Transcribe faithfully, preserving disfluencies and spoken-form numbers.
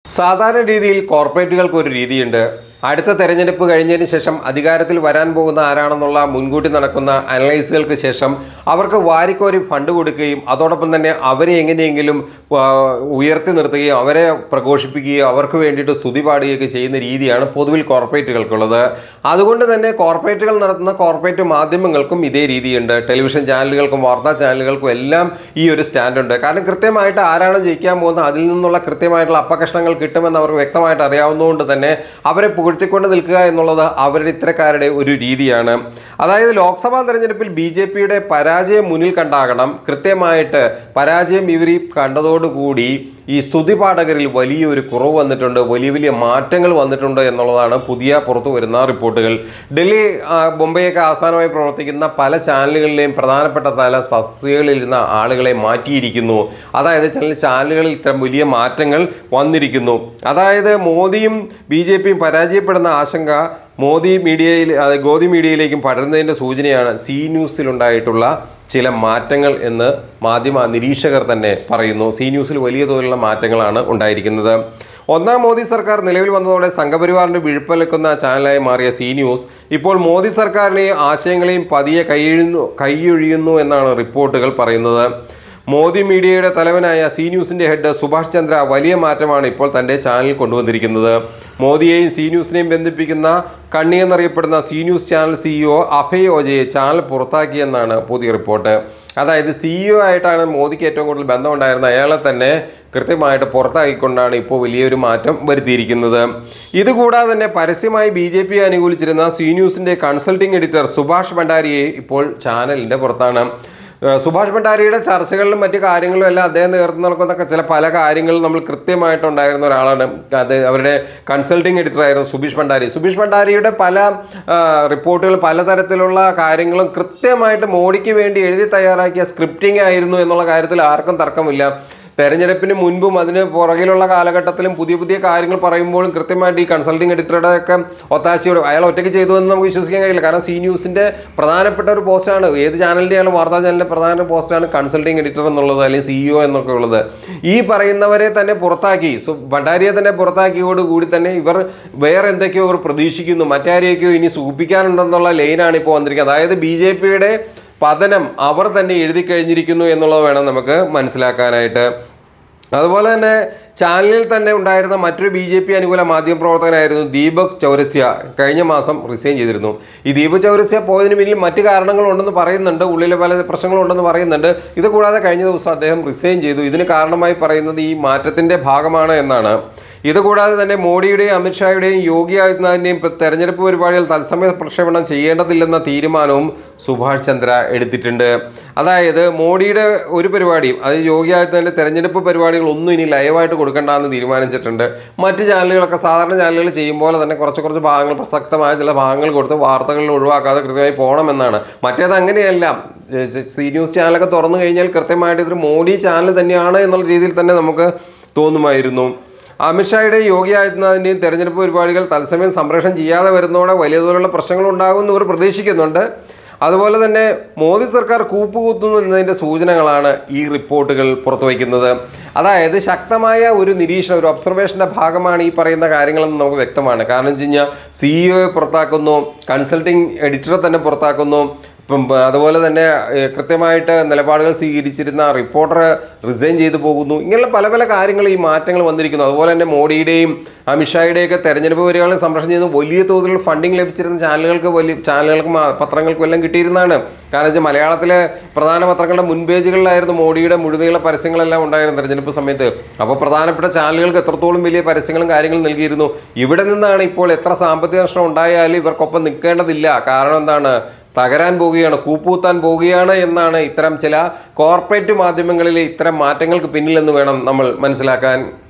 സാധാരണ രീതിയിൽ കോർപ്പറേറ്റുകൾക്ക് ഒരു രീതിയുണ്ട്. അടുത്ത തെരഞ്ഞെടുപ്പ് കഴിഞ്ഞതിന് ശേഷം അധികാരത്തിൽ വരാൻ പോകുന്ന ആരാണെന്നുള്ള മുൻകൂട്ടി നടക്കുന്ന അനലൈസുകൾക്ക് ശേഷം അവർക്ക് വാരിക്കോരി ഫണ്ട് കൊടുക്കുകയും അതോടൊപ്പം തന്നെ അവരെ എങ്ങനെയെങ്കിലും ഉയർത്തി നിർത്തുകയും അവരെ പ്രഘോഷിപ്പിക്കുകയോ അവർക്ക് വേണ്ടിയിട്ട് സ്തുതി പാടുകയൊക്കെ ചെയ്യുന്ന രീതിയാണ് പൊതുവിൽ കോർപ്പറേറ്റുകൾക്കുള്ളത്. അതുകൊണ്ട് തന്നെ കോർപ്പറേറ്റുകൾ നടത്തുന്ന കോർപ്പറേറ്റ് മാധ്യമങ്ങൾക്കും ഇതേ രീതിയുണ്ട്. ടെലിവിഷൻ ചാനലുകൾക്കും വാർത്താ ചാനലുകൾക്കും എല്ലാം ഈ ഒരു സ്റ്റാൻഡുണ്ട്. കാരണം കൃത്യമായിട്ട് ആരാണ് ജയിക്കാൻ പോകുന്നത് അതിൽ നിന്നുള്ള കൃത്യമായിട്ടുള്ള അപ്പകഷ്ണങ്ങൾ കിട്ടുമെന്ന് അവർക്ക് വ്യക്തമായിട്ട് അറിയാവുന്നതുകൊണ്ട് തന്നെ അവരെ പുകഴ്ത്തിക്കൊണ്ട് നിൽക്കുക എന്നുള്ളത് അവരുടെ ഇത്തരക്കാരുടെ ഒരു രീതിയാണ്. അതായത് ലോക്സഭാ തെരഞ്ഞെടുപ്പിൽ ബി ജെ പിയുടെ പരാജയം മുന്നിൽ കണ്ടാകണം കൃത്യമായിട്ട് പരാജയം ഇവർ കണ്ടതോടുകൂടി ഈ സ്തുതി പാഠകരിൽ വലിയൊരു കുറവ് വന്നിട്ടുണ്ട്, വലിയ വലിയ മാറ്റങ്ങൾ വന്നിട്ടുണ്ട് എന്നുള്ളതാണ് പുതിയ പുറത്തു വരുന്ന റിപ്പോർട്ടുകൾ. ഡൽഹി മുംബൈയൊക്കെ ആസ്ഥാനമായി പ്രവർത്തിക്കുന്ന പല ചാനലുകളിലെയും പ്രധാനപ്പെട്ട തല സസ്യകളിലിരുന്ന ആളുകളെ മാറ്റിയിരിക്കുന്നു. അതായത് ചില ചാനലുകളിൽ ഇത്തരം വലിയ മാറ്റങ്ങൾ വന്നിരിക്കുന്നു. അതായത് മോദിയും ബി ജെ പിയും പരാജയപ്പെടുന്ന ആശങ്ക മോദി മീഡിയയിൽ ഗോദി മീഡിയയിലേക്കും പടരുന്നതിൻ്റെ സൂചനയാണ് സി ന്യൂസിലുണ്ടായിട്ടുള്ള ചില മാറ്റങ്ങൾ എന്ന് മാധ്യമ നിരീക്ഷകർ തന്നെ പറയുന്നു. സി ന്യൂസിൽ വലിയ തോതിലുള്ള മാറ്റങ്ങളാണ് ഉണ്ടായിരിക്കുന്നത്. ഒന്നാം മോദി സർക്കാർ നിലവിൽ വന്നതോടെ സംഘപരിവാറിൻ്റെ വിഴുപ്പലക്കുന്ന ചാനലായി മാറിയ സി ന്യൂസ് ഇപ്പോൾ മോദി സർക്കാരിനെയും ആശയങ്ങളെയും പതിയെ കൈയൊഴിയുന്നു കൈയൊഴിയുന്നു എന്നാണ് റിപ്പോർട്ടുകൾ പറയുന്നത്. മോദി മീഡിയയുടെ തലവനായ സി ന്യൂസിൻ്റെ ഹെഡ് സുഭാഷ് ചന്ദ്ര വലിയ മാറ്റമാണ് ഇപ്പോൾ തൻ്റെ ചാനലിൽ കൊണ്ടുവന്നിരിക്കുന്നത്. മോദിയെയും സി ന്യൂസിനെയും ബന്ധിപ്പിക്കുന്ന കണ്ണി എന്നറിയപ്പെടുന്ന Zee news channel CEO Abhay ഓജയെ ചാനൽ പുറത്താക്കിയെന്നാണ് പുതിയ റിപ്പോർട്ട്. അതായത് സിഇഒ ആയിട്ടാണ് മോദിക്ക് ഏറ്റവും കൂടുതൽ ബന്ധമുണ്ടായിരുന്ന അയാളെ തന്നെ കൃത്യമായിട്ട് പുറത്താക്കിക്കൊണ്ടാണ് ഇപ്പോൾ വലിയൊരു മാറ്റം വരുത്തിയിരിക്കുന്നത്. ഇതുകൂടാതെ തന്നെ പരസ്യമായി ബി ജെ പിയെ അനുകൂലിച്ചിരുന്ന സി ന്യൂസിൻ്റെ കൺസൾട്ടിംഗ് എഡിറ്റർ സുഭാഷ് ഭണ്ഡാരിയെ ഇപ്പോൾ ചാനലിൻ്റെ പുറത്താണ്. സുഭാഷ് ഭണ്ഡാരിയുടെ ചർച്ചകളിലും മറ്റു കാര്യങ്ങളിലും എല്ലാം അദ്ദേഹം നേതൃത്വം നടക്കുന്നൊക്കെ ചില പല കാര്യങ്ങളും നമ്മൾ കൃത്യമായിട്ടുണ്ടായിരുന്ന ഒരാളാണ്. അത് അവരുടെ കൺസൾട്ടിംഗ് എഡിറ്റർ ആയിരുന്നു സുബീഷ് ഭണ്ഡാരി. സുബീഷ് ഭണ്ഡാരിയുടെ പല റിപ്പോർട്ടുകൾ പലതരത്തിലുള്ള കാര്യങ്ങളും കൃത്യമായിട്ട് മോഡിക്ക് വേണ്ടി എഴുതി തയ്യാറാക്കിയ സ്ക്രിപ്റ്റിംഗ് ആയിരുന്നു എന്നുള്ള കാര്യത്തിൽ ആർക്കും തർക്കമില്ല. തെരഞ്ഞെടുപ്പിന് മുൻപും അതിന് പുറകിലുള്ള കാലഘട്ടത്തിലും പുതിയ പുതിയ കാര്യങ്ങൾ പറയുമ്പോഴും കൃത്യമായിട്ട് ഈ കൺസൾട്ടിംഗ് എഡിറ്ററുടെ ഒക്കെ ഒത്താശയോട് അയാൾ ഒറ്റയ്ക്ക് ചെയ്തു എന്ന് നമുക്ക് വിശ്വസിക്കാൻ കഴിയില്ല. കാരണം സി ന്യൂസിൻ്റെ പ്രധാനപ്പെട്ട ഒരു പോസ്റ്റാണ്, ഏത് ചാനലിൻ്റെ ആയാലും വാർത്താ ചാനലിൻ്റെ പ്രധാന പോസ്റ്റാണ് കൺസൾട്ടിംഗ് എഡിറ്റർ എന്നുള്ളത്, അല്ലെങ്കിൽ സിഇഒ എന്നൊക്കെ ഉള്ളത്. ഈ പറയുന്നവരെ തന്നെ പുറത്താക്കി, ഭണ്ഡാരിയെ തന്നെ പുറത്താക്കിയോടുകൂടി തന്നെ ഇവർ വേറെ എന്തൊക്കെയോ ഇവർ പ്രതീക്ഷിക്കുന്നു, മറ്റാരെയൊക്കെയോ ഇനി സൂചിപ്പിക്കാനുണ്ടെന്നുള്ള ലൈനാണ് ഇപ്പോൾ വന്നിരിക്കുന്നത്. അതായത് ബി ജെ പിയുടെ പതനം അവർ തന്നെ എഴുതി കഴിഞ്ഞിരിക്കുന്നു എന്നുള്ളത് വേണം നമുക്ക് മനസ്സിലാക്കാനായിട്ട്. അതുപോലെ തന്നെ ചാനലിൽ തന്നെ ഉണ്ടായിരുന്ന മറ്റൊരു ബി ജെ പി അനുകൂല മാധ്യമപ്രവർത്തകനായിരുന്നു ദീപക് ചൗരസ്യ കഴിഞ്ഞ മാസം റിസൈൻ ചെയ്തിരുന്നു. ഈ ദീപക് ചൗരസ്യ പോയതിന് പിന്നിൽ മറ്റു കാരണങ്ങളുണ്ടെന്ന് പറയുന്നുണ്ട്, ഉള്ളിലെ പല പ്രശ്നങ്ങളുണ്ടെന്ന് പറയുന്നുണ്ട്. ഇത് കൂടാതെ കഴിഞ്ഞ ദിവസം അദ്ദേഹം റിസൈൻ ചെയ്തു. ഇതിന് കാരണമായി പറയുന്നത് ഈ മാറ്റത്തിൻ്റെ ഭാഗമാണ് എന്നാണ്. ഇതുകൂടാതെ തന്നെ മോഡിയുടെയും അമിത്ഷായുടെയും യോഗി ആദിത്യനാഥിൻ്റെയും തെരഞ്ഞെടുപ്പ് പരിപാടികൾ തത്സമയ പ്രക്ഷേപണം ചെയ്യേണ്ടതില്ലെന്ന തീരുമാനവും സുഭാഷ് ചന്ദ്ര എടുത്തിട്ടുണ്ട്. അതായത് മോഡിയുടെ ഒരു പരിപാടിയും അത് യോഗി ആദിത്യനാഥിൻ്റെ തെരഞ്ഞെടുപ്പ് പരിപാടികൾ ഒന്നും ഇനി ലൈവായിട്ട് കൊടുക്കേണ്ടെന്ന് തീരുമാനിച്ചിട്ടുണ്ട്. മറ്റ് ചാനലുകളൊക്കെ സാധാരണ ചാനലുകൾ ചെയ്യുമ്പോൾ തന്നെ കുറച്ച് കുറച്ച് ഭാഗങ്ങൾ പ്രസക്തമായ ചില ഭാഗങ്ങൾ കൊടുത്ത് വാർത്തകളിൽ ഒഴിവാക്കാതെ കൃത്യമായി പോകണമെന്നാണ്. മറ്റേത് അങ്ങനെയല്ല. സി ന്യൂസ് ചാനലൊക്കെ തുറന്നു കഴിഞ്ഞാൽ കൃത്യമായിട്ട് ഇതൊരു മോഡി ചാനൽ തന്നെയാണ് എന്നുള്ള രീതിയിൽ തന്നെ നമുക്ക് തോന്നുമായിരുന്നു. അമിത്ഷായുടെയും യോഗി ആദിത്യനാഥിൻ്റെയും തെരഞ്ഞെടുപ്പ് പരിപാടികൾ തത്സമയം സംപ്രേഷണം ചെയ്യാതെ വരുന്നതോടെ വലിയ തോതിലുള്ള പ്രശ്നങ്ങൾ ഉണ്ടാകുമെന്ന് ഇവർ പ്രതീക്ഷിക്കുന്നുണ്ട്. അതുപോലെ തന്നെ മോദി സർക്കാർ കൂപ്പുകുത്തുന്നു എന്നതിൻ്റെ സൂചനകളാണ് ഈ റിപ്പോർട്ടുകൾ പുറത്തുവയ്ക്കുന്നത്. അതായത് ശക്തമായ ഒരു നിരീക്ഷണം, ഒരു ഒബ്സർവേഷൻ്റെ ഭാഗമാണ് ഈ പറയുന്ന കാര്യങ്ങളെന്ന് നമുക്ക് വ്യക്തമാണ്. കാരണം വെച്ച് കഴിഞ്ഞാൽ സിഇഒയെ പുറത്താക്കുന്നു, കൺസൾട്ടിംഗ് എഡിറ്ററെ തന്നെ പുറത്താക്കുന്നു, ഇപ്പം അതുപോലെ തന്നെ കൃത്യമായിട്ട് നിലപാടുകൾ സ്വീകരിച്ചിരുന്ന റിപ്പോർട്ടർ റിസൈൻ ചെയ്തു പോകുന്നു. ഇങ്ങനെയുള്ള പല പല കാര്യങ്ങൾ ഈ മാറ്റങ്ങൾ വന്നിരിക്കുന്നു. അതുപോലെ തന്നെ മോഡിയുടെയും അമിത്ഷായുടെയൊക്കെ തെരഞ്ഞെടുപ്പ് പരിപാടികൾ സംപ്രേഷണം ചെയ്യുന്ന വലിയ തോതിലുള്ള ഫണ്ടിങ് ലഭിച്ചിരുന്ന ചാനലുകൾക്ക് വലിയ ചാനലുകൾക്കും പത്രങ്ങൾക്കും എല്ലാം കിട്ടിയിരുന്നതാണ്. കാരണം വെച്ചാൽ മലയാളത്തിലെ പ്രധാന പത്രങ്ങളുടെ മുൻപേജുകളിലായിരുന്നു മോഡിയുടെ മുഴുനീള പരസ്യങ്ങളെല്ലാം ഉണ്ടായിരുന്നു തെരഞ്ഞെടുപ്പ് സമയത്ത്. അപ്പോൾ പ്രധാനപ്പെട്ട ചാനലുകൾക്ക് എത്രത്തോളം വലിയ പരസ്യങ്ങളും കാര്യങ്ങളും നൽകിയിരുന്നു. ഇവിടെ നിന്നാണ് ഇപ്പോൾ എത്ര സാമ്പത്തിക നഷ്ടം ഉണ്ടായാലും ഇവർക്കൊപ്പം നിൽക്കേണ്ടതില്ല. കാരണം എന്താണ്, തകരാൻ പോവുകയാണ്, കൂപ്പൂത്താൻ പോവുകയാണ് എന്നാണ് ഇത്തരം ചില കോർപ്പറേറ്റ് മാധ്യമങ്ങളിലെ ഇത്തരം മാറ്റങ്ങൾക്ക് പിന്നിലെന്ന് വേണം നമ്മൾ മനസ്സിലാക്കാൻ.